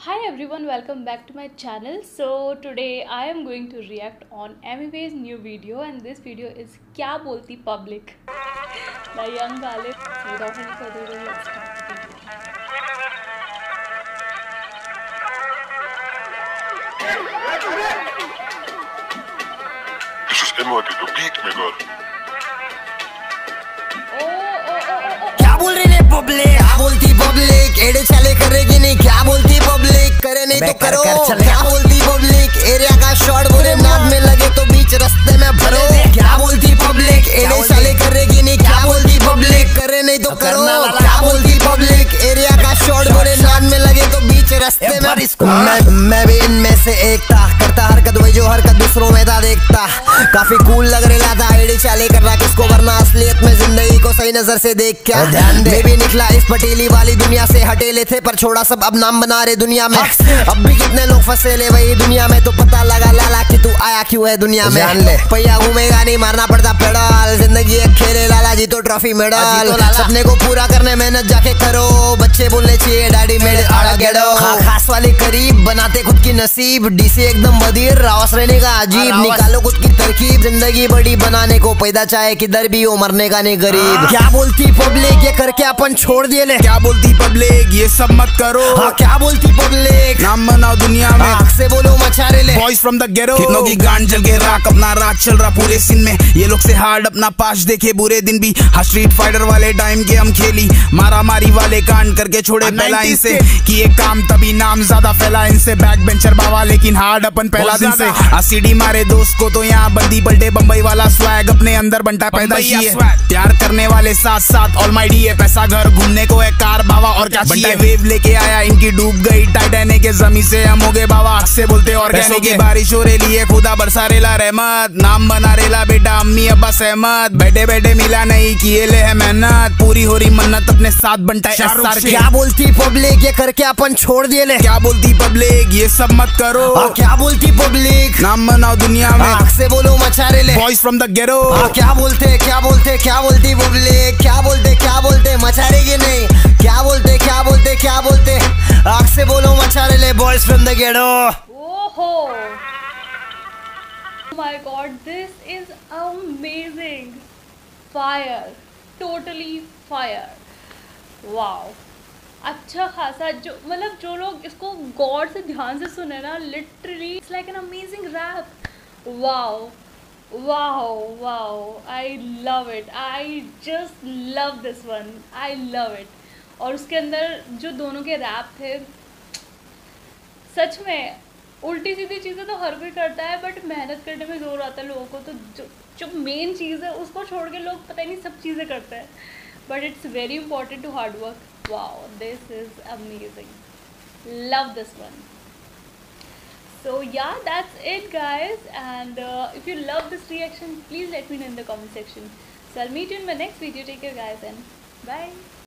Hi everyone, welcome back to my channel. So today I am going to react on Amiway's new video, and this video is क्या बोलती public. The young Galip. Without any further ado, let's start the video. This is Emily, the beat maker. क्या बोल रही है public, क्या बोलती public, एड़े चले करेगी नहीं, क्या बोलती पब्लिक, करे नहीं तो करो, क्या बोलती पब्लिक, एरिया का शॉट बुरे नाद में लगे तो बीच रास्ते में भरो, क्या बोलती पब्लिक, एड़े चले करेगी नहीं, क्या बोलती पब्लिक, करे नहीं तो करो, क्या बोलती पब्लिक, एरिया का शॉट बुरे नाद में लगे तो बीच रास्ते में मैं भी इनमें से एक था, करता हरकत वही जो हरकत दूसरों में था देखता, काफी कूल लग रहा था, एड़ी चाले कर रहा किसको, वरना असलियत में जिंदगी को सही नजर से देख क्या ध्यान दे भी निकला इस पटेली वाली दुनिया से, हटेले थे पर छोड़ा सब, अब नाम बना रहे दुनिया में, अब भी कितने लोग फंसे ले वही दुनिया में, तो पता लगा लाला कि तू आया क्यों है दुनिया में, जान ले पैया घूमेगा नहीं, मारना पड़ता पेडल, जिंदगी एक खेले लाला जी तो ट्रॉफी मेडल, सपने को पूरा करने मेहनत जाके करो, बच्चे बोलने चाहिए डैडी मेरे आड़ा गेडो, खास वाले करीब बनाते खुद की नसीब, डीसी एकदम बदीर रावस रहने का अजीब, निकालो खुद की तरकीब, जिंदगी बड़ी बनाने को, पैदा चाहे किधर भी हो, मरने का नहीं गरीब, क्या बोलती पब्लिक, ये करके अपन छोड़ दिए ले, क्या बोलती पब्लिक, ये सब मत करो, हाँ क्या बोलती पब्लिक, नाम बनाओ दुनिया में, आँख से बोलो मचारे ले, बॉयज फ्रॉम द गेरो, कितनों की गांड जल के राख, अपना राज चल रहा पूरे सीन में, ये लोग से हार्ड अपना पास देखे बुरे दिन भी, हाँ स्ट्रीट फाइटर वाले टाइम के हम खेली, मारा मारी वाले कांड करके छोड़े पहला इनसे, किए काम तभी नाम ज्यादा फैला इनसे, बैक बेंचर बाबा लेकिन हार्ड अपन पहला दिन से, सीडी मारे दोस्त को तो यहाँ बंदी पलटे, बम्बई वाला स्वैग अपने अंदर बनता पैदा ही है, प्यार करने वाले साथ साथ ऑलमाइटी है, पैसा घर घूमने को है कार बाबा और क्या चाहिए, वेव लेके आया इनकी डूब गई टाइटैनिक के जमी से, हम हो गए बाबा से बोलते और पैसों की बारिश हो रही है, खुदा बरसा रेला रहमत, नाम बना रेला बेटा अम्मी अब्बा सहमत, बैठे बैठे मिला नहीं किए ले है मेहनत, पूरी हो रही मन्नत अपने साथ बनता है। क्या बोलती पब्लिक, ये करके अपन छोड़ दिए ले, क्या बोलती पब्लिक, ये सब मत करो, क्या बोलती पब्लिक, नाम बनाओ दुनिया में, आँख से बोलो मचारे ले, बॉयज फ्रॉम द गेरो, क्या बोलते क्या बोलते क्या बोलती पब्लिक, क्या बोलते मचारे की नहीं, क्या बोलते क्या बोलते, आँख से बोलो मचारे ले, बॉयज फ्रॉम द गेरो। Oh my god, this is amazing. Fire, totally fire. Wow. अच्छा खासा जो मतलब जो लोग इसको गौर से ध्यान से सुने ना, literally it's like an amazing rap. Wow wow wow, I love it, I just love this one, I love it. और उसके अंदर जो दोनों के रैप थे, सच में उल्टी सीधी चीज़ें तो हर कोई करता है, बट मेहनत करने में जोर आता है लोगों को, तो जो मेन चीज़ है उसको छोड़ के लोग पता ही नहीं सब चीज़ें करते हैं, but it's very important to hard work. Wow, this is amazing. Love this one. So yeah, that's it guys, and if you love this reaction, please let me know in the comment section. So I'll meet you in my next video. Take care guys, and bye.